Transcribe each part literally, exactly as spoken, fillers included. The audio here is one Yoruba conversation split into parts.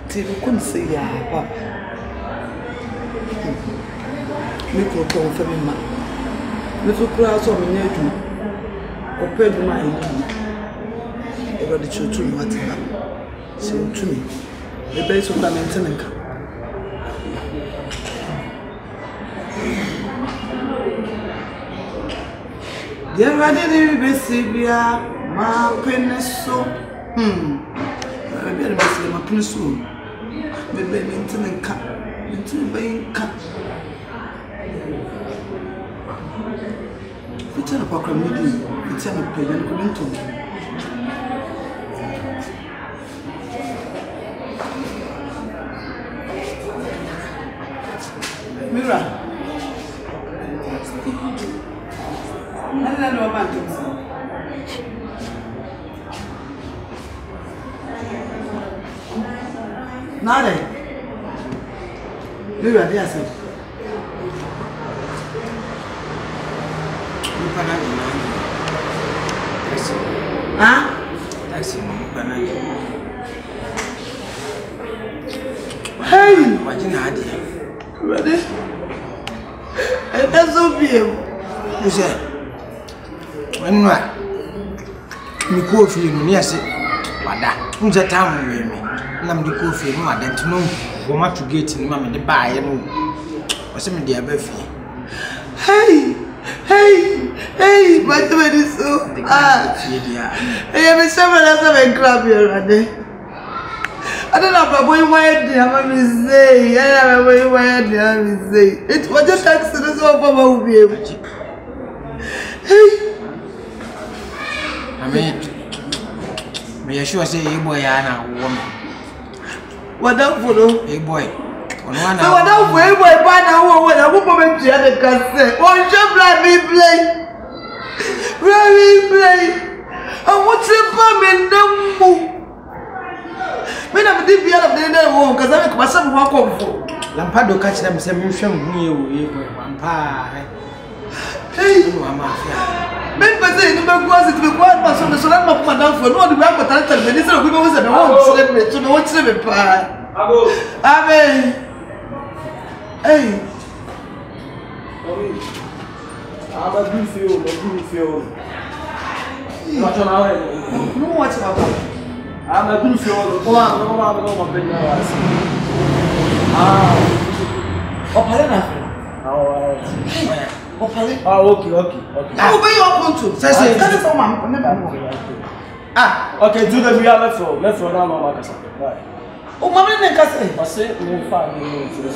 Till you couldn't say, yeah, Papa. Make your tongue for me, ma. Little crowds of me near you. Open my mind. Over the children, what say to me. The base of the maintenance. There are the Besibia, my penis so. Hmm. I better be my penis soon. The maintenance cup. Into the cup. We turn up our meeting. We turn up payment coming. Mira. I don't know about this. Nada. Mira, dia assim. Não para nada. Ah? Tá assim, não para nada. Hey! Imagina nada. Ready? That's so beautiful. You say, when what? Me coffee, no, yes, Mada. Who's a town with me? I'm the coffee, no, I don't know. Go much to get in mamma the buy and what's some dear Buffy. Hey, hey, hey, my God is so. Ah, I have a seven as a club here, I don't know about what you have to say. I don't know what you have to say. It was just accidents of our movie. Hey, I mean, may I sure say, YEBOAH, Anna, woman. What up for no? YEBOAH. So what up for YEBOAH? Banner who when I won't moment to the cassette. One shop like me play. Let me play. I want to bomb in the moon. When I'm deep out of the home, because I make myself walk off. Lampado catch them some mission near YEBOAH. Hey, Mamma. Men say the man was it required by some of the son of Madame for no the back of the minister of women was at home to know what's the pie. Amen. Hey, I'm a good feel, a good feel. What's on our no, what's about? I'm a good feel. Oh, I'm not going to Ah, oh, Palena. Oh, okay, okay, okay. How be your control? Say, say, that is all my never know. Ah, okay, do the real left for left for now, Mama. Right. Oh, Mamma, I say, no, fine, no,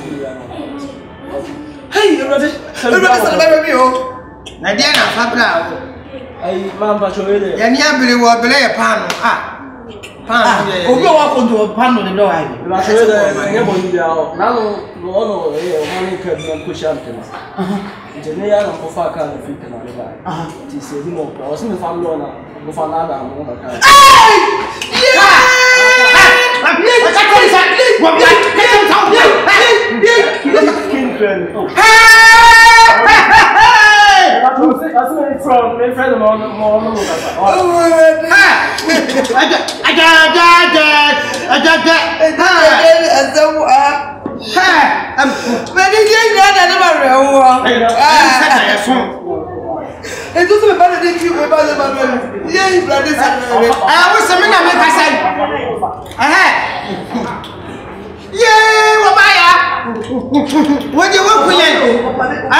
hey, you ready? You ready to celebrate me? Oh, Nadiana, Fabra. Hey, Mamma, show you there. And you believe what belay a pan. Ah, pan. Oh, go up onto a pan on the door. I show you there. Now, no, no, money can push up. Engineer and Kofaka and Fit and Alibi. Ah, it is a more person if I'm Lona, Gofanada, and Monaca. Yeah! From my friend of Asamoah. Hey, I'm many years never. It doesn't matter if you were by the man. Yeah, bloody. I was a man, I said. Aha. Yeah, Wabaya. What do you want for you? Ah,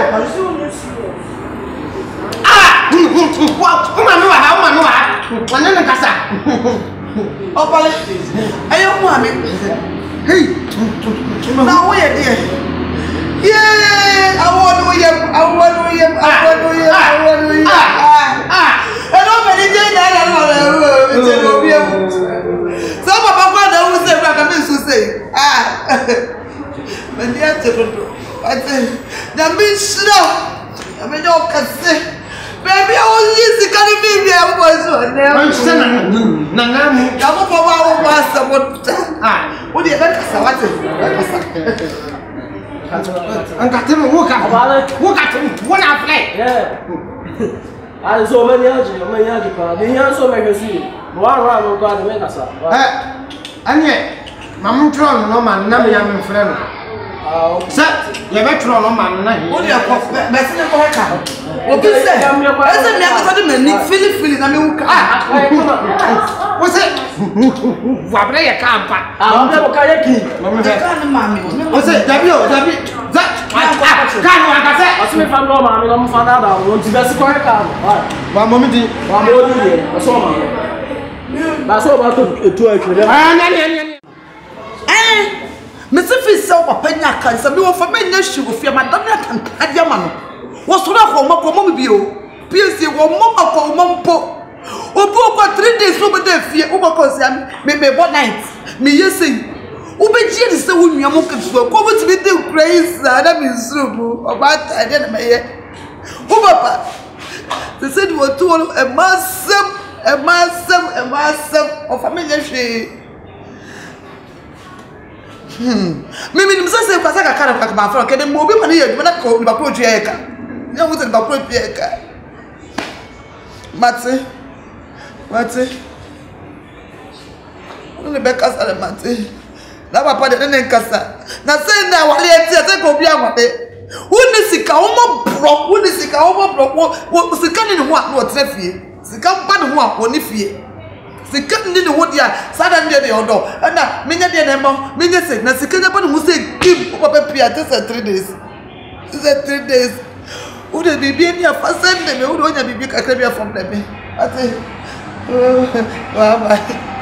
ah, what? Come on, how man, one in the casa. Oh, politics. I don't want it. Hey, now where, dear? Yeah, I want to hear, I want to hear, I want to hear, I want to hear. Ah, I don't know anything that I don't know. Some of my father who say, I can say, ah, but they are different. I say, that means slow. I mean, you can say, baby, I was just the kind of baby I was on there. I'm saying, no, no, no, I'm for our master. Ah, what do you think? What's it? And got him a walk out. Walk at him. One I play. Yeah. I saw many years, many years ago. The years so many see. One round of God make us up. And yet, Mamma Tron, no man, no young friend. Set, you better on man. What do you call Bessie? What is that? As a man, Philip Philip, I mean, what's it? What play a camp? I'm never kayaking. What's it? W, W, that can't work. I said, I see if I'm not, I'm found out. I want to be a square car. One moment, one more year. I saw my. That's all about two actually. Eh, Mister Fissel, Pena cancer, no for me, no sugar, fear my daughter can have your man. What's wrong for Mamma Bio? P S C, one Mamma for Mompo. Obo for three days over there, fear over Cosam, maybe one night. Me, yes, sing. Ubeji is the woman you're looking for. Come to me, do crazy, Adam is so about I didn't make Uber. They said you were two a massive, a massive, a massive of familiar shade. Hmm. Maybe the say because I can't like my friend. Can the mobile money you not call the project? You want the project? Mate, mate. Only because I mate. Na papa de na nkasa. Na say na wale ati ati ko bia mate. Woni sika wo mo bro, woni sika wo mo bro. Wo sika ni ho a no trafie. Sika ba ni ho a woni fie. Sika ni ni ho dia, sada ni de odo. Na menya de na mo, menya se na sika na ba ni ho se give papa pia just three days. Just three days. Wo de bibi ni afa send me, wo de onya bibi kakra bia from dem. Ati. Wa ba.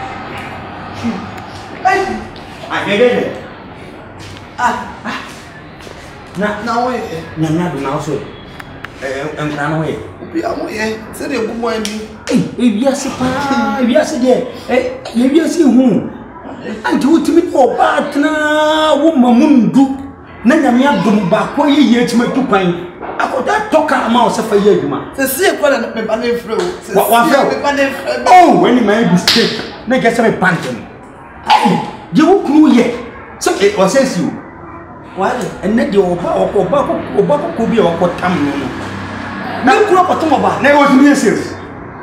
Ai ah, get ah, ah, na, na, way, na, na, na, also, eh, and run away. Be away, said you, woman. Eh, if you are surprised, if you are said, eh, if you see whom, and to me, oh, but now, woman, do, Nana, me up to back, why you to make two pine. I got that talk a mouse of a year, man. The sea, what a banner through. Oh, when you made mistake, make us a panting. You won't know yet. So it was says you. Why? And then you Oba Oba could be a what time. No, crop a tomba. Never was me sales.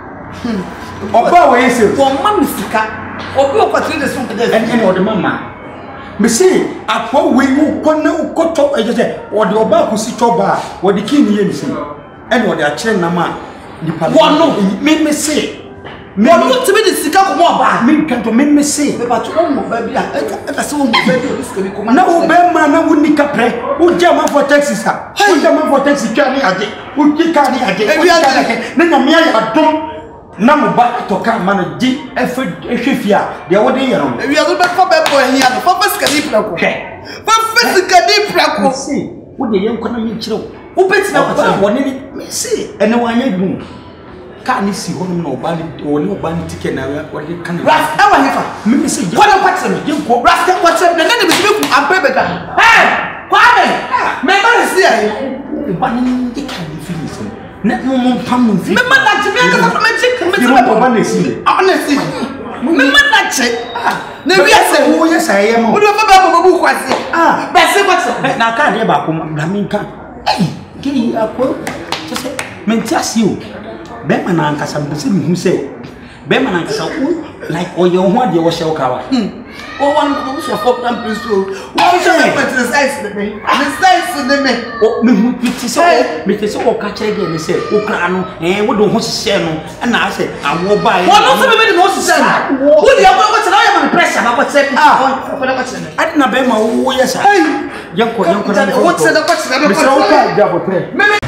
Oba way sales. For Mamma, or go for the soup and any other mamma. Me say, a poor way who can no cut top, I just say, or the Oba who sit over, or the king Yensi, and what they are chain Nama. One no, made me say. Me want to be the sika ko mo ba me kan to me say be ba to mo ba bi a e ka se mo ba bi o sika bi ko ma na wo be ma na wo ni ka pre wo je ma for taxi sa wo je ma for taxi twa ni age wo ki ka ni age wo ka age na nya me ya dom na mo ba to ka ma no di e fe e hwefia de wo de ye no e wi azo be ko be bo ehia no fa fa sika ni pra ko fa fa sika ni pra ko si wo de ye nko na me kire wo beti na ko wo ni me si ene wa nya dum Can you see one no body or no body ticket now? What you can Ras, how are you? Maybe say, what a what's you go Ras, what's up? The name is you and baby. Hey, Kwame, remember this year. Bunny, they can't be finished. Not no more pump. Remember that you make a magic. Honestly, honestly, remember that check. Never say, oh, yes, I am. What about Babu? Ah, but say what's up? Now can't ever come. I mean, can't. Hey, give you a quote. Just say, mentas you. Bema na ankasa mbese mi hu se bema na ankasa like oyo ho ade wo hye kawa hmm o wan ko so for plan priest o wo so me put the size de me the size de me o me hu piti so me te so wo ka kire de ne se wo kra no eh wo do ho hye no na ase awo ba wo no so me de ho hye no wo de awo ko tena ya me pressure ba ko se ah ko na ko tena ade na bema wo ye sa yanko yanko na wo tena ko tena ko so ka ja bo tre me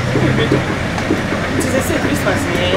c'est Christmas.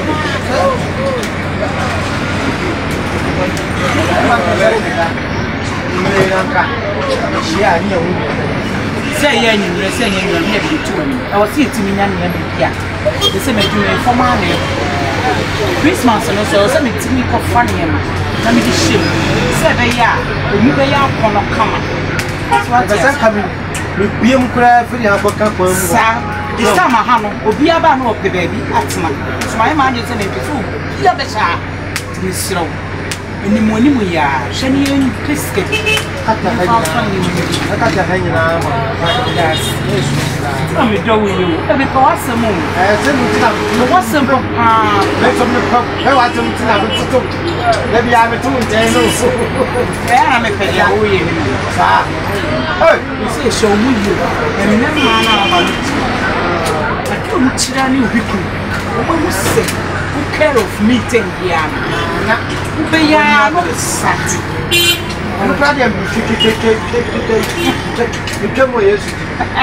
Say, yeah, you say, you have to me. I was here to me, and yeah, the same as you for money. Christmas, and also, some it's me for funny. Let me just ship. Say, yeah, you may have come. That's what I'm coming. We am cry for your book. This time I have no be about no baby. That's my my man is in it before. You have the child. Miss Row. Ni money mo ya, shani en biscuit. Kata hanya. Kata hanya na. Yes. Yes. I'm do you. Ebe ko Asamoah. Eh, se mo tina. No Asamoah. Ah, le so me ko. E wa tum tina mo tutu. Le bi a me tu nje no. Eh, na me pe ya wo ye ni. Sa. Eh, you say show me you. E me na na ba. Ati o chira ni obiku. O mo se. Who care of meeting here? Na, be ya no sat. No problem. You come with us.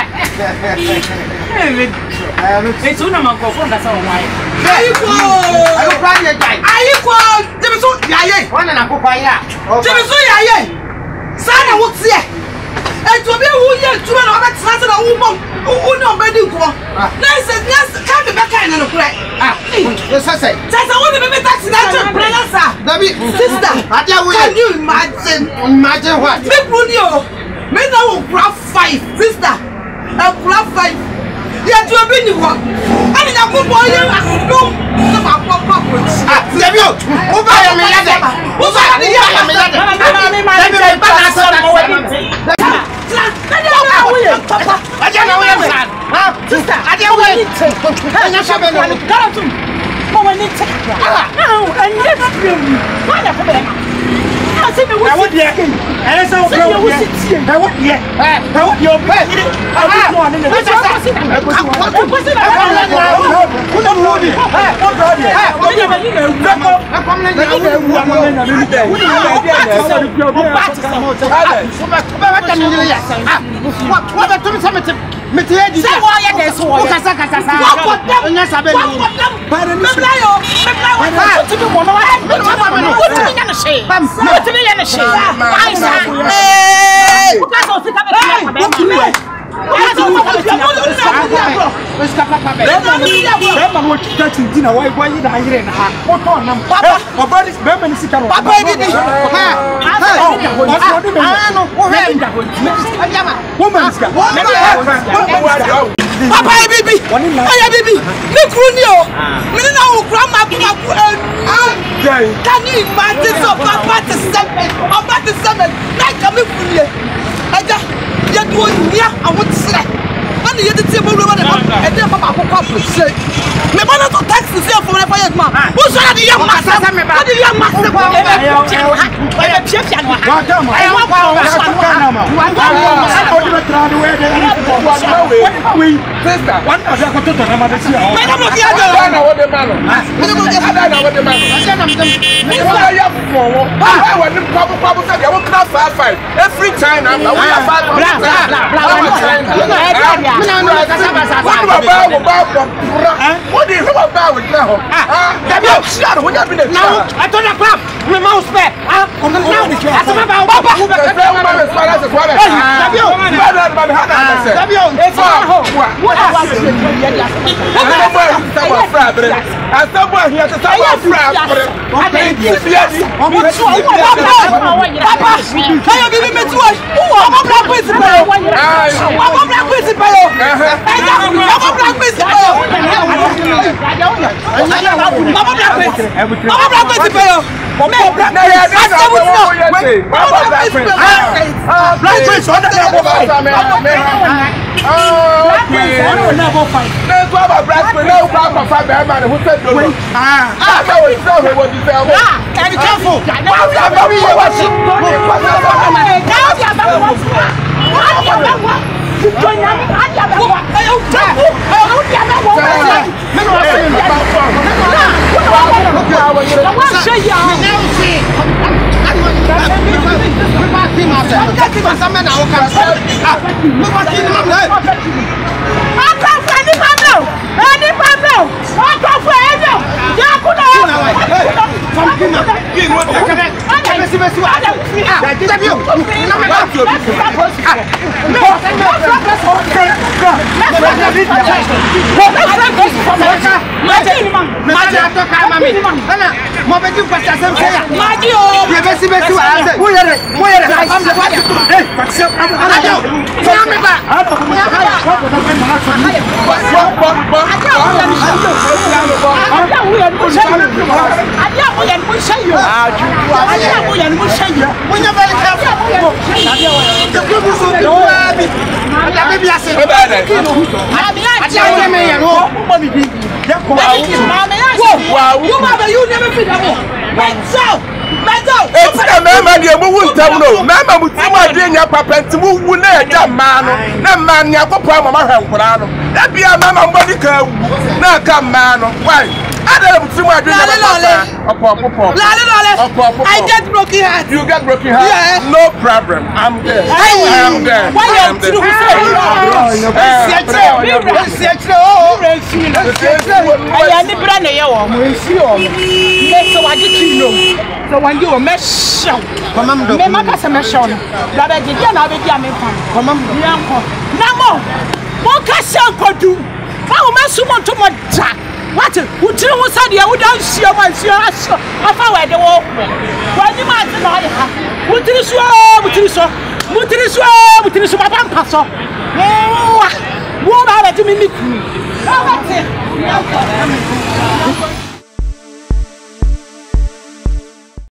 It's una man go from that one. Ayi ko. Ayi ko ya jai. Ayi ko. Jemi so ya ye. Wana na ko kwa ya. Jemi so ya ye. Sana wo tie. Eto be wu ye tuma na oba tsana na wu mom. Wu na oba di ko. Na se na ka be be kai na no kure. Ah. Yes say. Just I want to be taxi na to prayer sir. Dabi sister. Adia wo ye. Can you imagine? Imagine what? Me brunio. Me na wo grab five sister. I grab five. Ya to be ni wo. Ani na ko boy ye aso. Na ba pop pop. Ah, Dabi o. Wo ba ya me yade. Wo ba ya me yade. Dabi me ba na so na wo. Papa, I don't know where I'm at. Sister, I don't know where it's at. I'm not sure. Oh, I need to. Oh, and yes, why not? I said, I want you. And it's all good. I want you. I want your bed. I want one in the house. I was it. I want to know it. What are you? What are you? I'm coming in. What? What about to something? Say why you guys who kasa kasa sa. What them? Onya sabe ni. But me blayo, me blayo. What to do mo no? What to do na she? What to do na she? Ai sa. Eh. O ka so si ka be na ba. What to do? What to do? Let's go papa. Remember what you touch in dinner why why you da here na ha. What on nam papa? Obadi remember ni sika no. Papa e di. Ha. Ha. Ah no. Wo he nda ho. Ajama. Woman sika. Papa e bibi. Aya bibi. Me kru ni o. Me na o grandma kuma ku. Can you imagine so papa to seven? Papa to seven. Like me kru ni. Aja. Ya do nia awon tsire. Ani ye tete mo ruwa na e de papa ko kwa prese. Me bana to taxi se for for yet ma. Wo so na de ya ma sa me ba. De ya ma se ko. E be pia pia no ha. E wa kwa wa sa na ma. Wa kwa o de tra de we de. We sister. One of the ko to na ma de si o. Me na mo ki ada na wo de ma no. Me na mo ki ada na wo de ma no. Asa na me dem. Me wa ya fo wo. Ba wa ni kwa kwa bu se de wo kna five five. Every time na we ya five. Bla bla bla. What do I buy with What do you buy with now? Ah, shut when you've been now. I don't know crap. My mouse back. Ah, on the now. That's about Papa. Who got the man as far as the water? It's our home. What was it? And someone here to tell us, Papa, can you give me two? Who are my black principal? I'm a black principal. I'm a black principal. I'm a black principal. I you. Ah, you. I am going to show you. When you're very careful. The people so do happy. Maybe I say, wow, you have a you never fit up. It's a man, you won't tell no. Mamma would see my dear papa to move with a man. No man, you have a problem. That be a mamma body curve. Now come, man. Why? I don't see my dear. I get broken heart. You get broken heart? Yeah. No problem. I'm there. I am there. Why are you doing so when you mesh show, come on, make us a mesh on. That I did not be coming from. Come on, Namo. What can I do? How much you want to my jack? What? Would you want to say you don't see your man? See us. I found the walk. Why you might not have? What is wrong? What is wrong? What is wrong? What is wrong? Pastor. What are you doing?